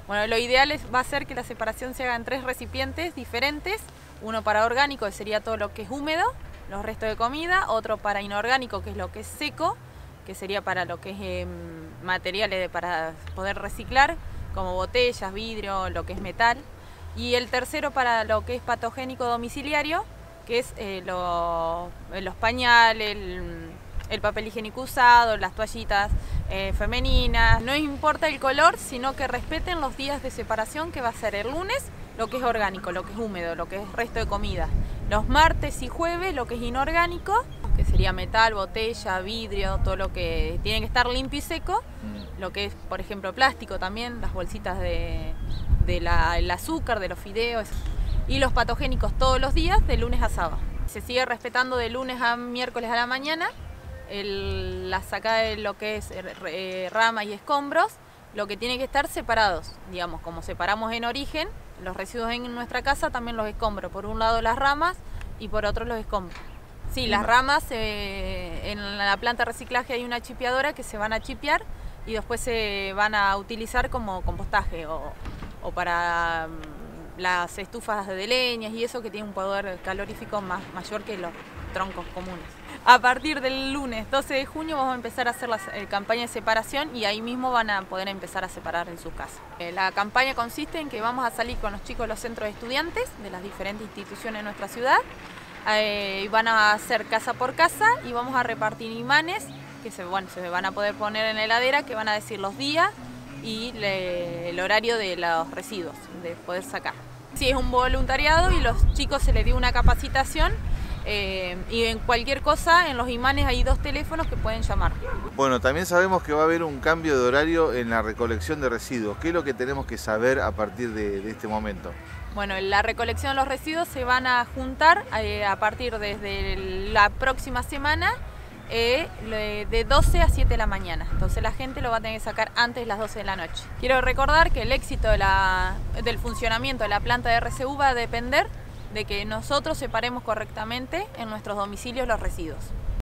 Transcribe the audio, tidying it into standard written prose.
Bueno, lo ideal va a ser que la separación se haga en 3 recipientes diferentes, uno para orgánico, que sería todo lo que es húmedo, los restos de comida, otro para inorgánico, que es lo que es seco, que sería para lo que es materiales para poder reciclar, como botellas, vidrio, lo que es metal, y el tercero para lo que es patogénico domiciliario, que es los pañales, el papel higiénico usado, las toallitas femeninas. No importa el color, sino que respeten los días de separación, que va a ser el lunes lo que es orgánico, lo que es húmedo, lo que es resto de comida. Los martes y jueves lo que es inorgánico, que sería metal, botella, vidrio, todo lo que tiene que estar limpio y seco. Lo que es, por ejemplo, plástico también, las bolsitas el azúcar, de los fideos. Y los patogénicos todos los días, de lunes a sábado. Se sigue respetando de lunes a miércoles a la mañana. La sacada de lo que es ramas y escombros, lo que tiene que estar separados, digamos, como separamos en origen los residuos en nuestra casa, también los escombros, por un lado las ramas y por otro los escombros. Sí, las ramas, en la planta de reciclaje hay una chipeadora que se van a chipear y después se van a utilizar como compostaje o para las estufas de leñas y eso, que tiene un poder calorífico mayor que los troncos comunes. A partir del lunes 12 de junio vamos a empezar a hacer la campaña de separación y ahí mismo van a poder empezar a separar en sus casas. La campaña consiste en que vamos a salir con los chicos de los centros de estudiantes de las diferentes instituciones de nuestra ciudad y van a hacer casa por casa y vamos a repartir imanes que se van a poder poner en la heladera, que van a decir los días y el horario de los residuos, de poder sacar. Sí, es un voluntariado y los chicos se les dio una capacitación. Y en cualquier cosa, en los imanes hay 2 teléfonos que pueden llamar. Bueno, también sabemos que va a haber un cambio de horario en la recolección de residuos. ¿Qué es lo que tenemos que saber a partir de este momento? Bueno, la recolección de los residuos se van a juntar a partir desde la próxima semana de 12 a 7 de la mañana. Entonces la gente lo va a tener que sacar antes de las 12 de la noche. Quiero recordar que el éxito del funcionamiento de la planta de RCU va a depender de que nosotros separemos correctamente en nuestros domicilios los residuos.